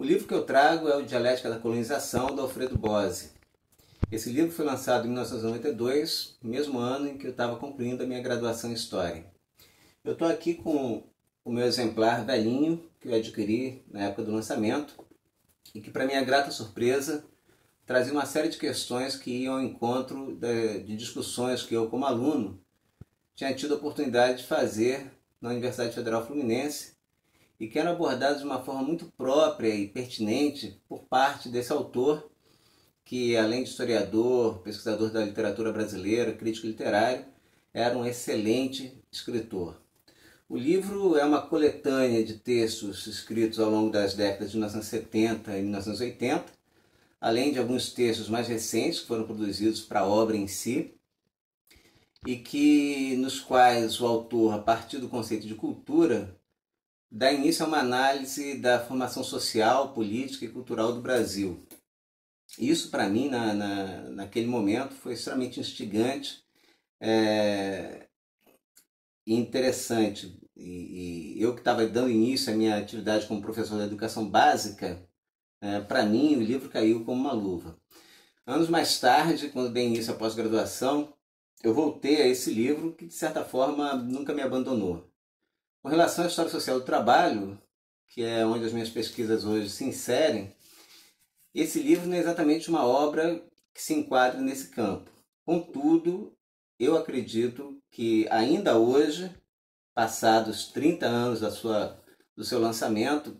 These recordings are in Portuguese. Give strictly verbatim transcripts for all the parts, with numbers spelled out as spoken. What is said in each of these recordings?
livro que eu trago é o Dialética da Colonização, do Alfredo Bose. Esse livro foi lançado em mil novecentos e noventa e dois, mesmo ano em que eu estava concluindo a minha graduação em História. Eu estou aqui com o meu exemplar velhinho, que eu adquiri na época do lançamento, e que, para minha grata surpresa, trazia uma série de questões que iam ao encontro de, de discussões que eu, como aluno, tinha tido a oportunidade de fazer na Universidade Federal Fluminense e que eram abordadas de uma forma muito própria e pertinente por parte desse autor, que, além de historiador, pesquisador da literatura brasileira, crítico literário, era um excelente escritor. O livro é uma coletânea de textos escritos ao longo das décadas de mil novecentos e setenta e mil novecentos e oitenta, além de alguns textos mais recentes que foram produzidos para a obra em si, e que, nos quais o autor, a partir do conceito de cultura, dá início a uma análise da formação social, política e cultural do Brasil. Isso, para mim, na, na, naquele momento, foi extremamente instigante é, e interessante. E, e eu que estava dando início à minha atividade como professor de educação básica, é, para mim o livro caiu como uma luva. Anos mais tarde, quando dei início à pós-graduação, eu voltei a esse livro que, de certa forma, nunca me abandonou. Com relação à história social do trabalho, que é onde as minhas pesquisas hoje se inserem, esse livro não é exatamente uma obra que se enquadre nesse campo. Contudo, eu acredito que ainda hoje, passados trinta anos da sua, do seu lançamento,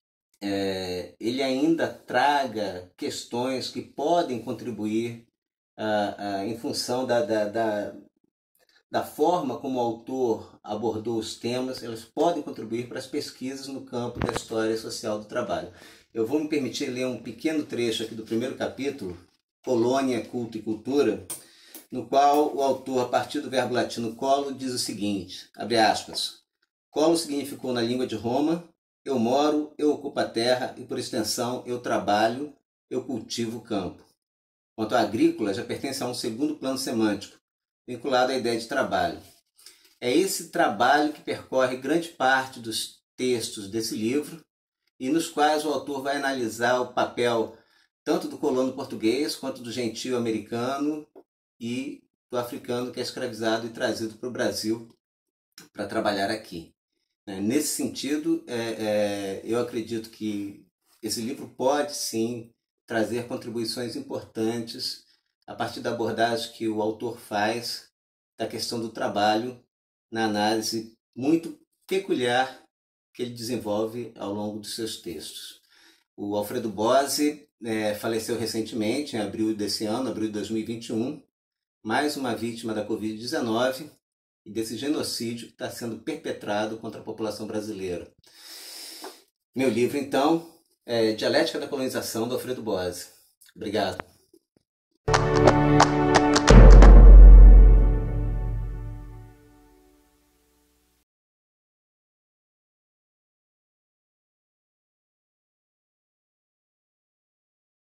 é, ele ainda traga questões que podem contribuir ah, ah, em função da, da, da, da forma como o autor abordou os temas, elas podem contribuir para as pesquisas no campo da história social do trabalho. Eu vou me permitir ler um pequeno trecho aqui do primeiro capítulo, Colônia, Culto e Cultura, no qual o autor, a partir do verbo latino colo, diz o seguinte, abre aspas, colo significou na língua de Roma, eu moro, eu ocupo a terra e, por extensão, eu trabalho, eu cultivo o campo. Quanto à agrícola, já pertence a um segundo plano semântico, vinculado à ideia de trabalho. É esse trabalho que percorre grande parte dos textos desse livro e nos quais o autor vai analisar o papel tanto do colono português quanto do gentio americano e do africano que é escravizado e trazido para o Brasil para trabalhar aqui. Nesse sentido, é, é, eu acredito que esse livro pode sim trazer contribuições importantes a partir da abordagem que o autor faz da questão do trabalho na análise muito peculiar que ele desenvolve ao longo dos seus textos. O Alfredo Bose é, faleceu recentemente, em abril desse ano, abril de dois mil e vinte e um, mais uma vítima da covid dezenove e desse genocídio que está sendo perpetrado contra a população brasileira. Meu livro, então, é Dialética da Colonização, do Alfredo Bose. Obrigado.